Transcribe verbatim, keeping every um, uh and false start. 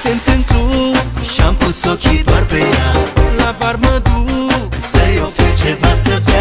sunt în club și-am pus ochii doar pe ea. La bar mă duc să-i ofer ceva să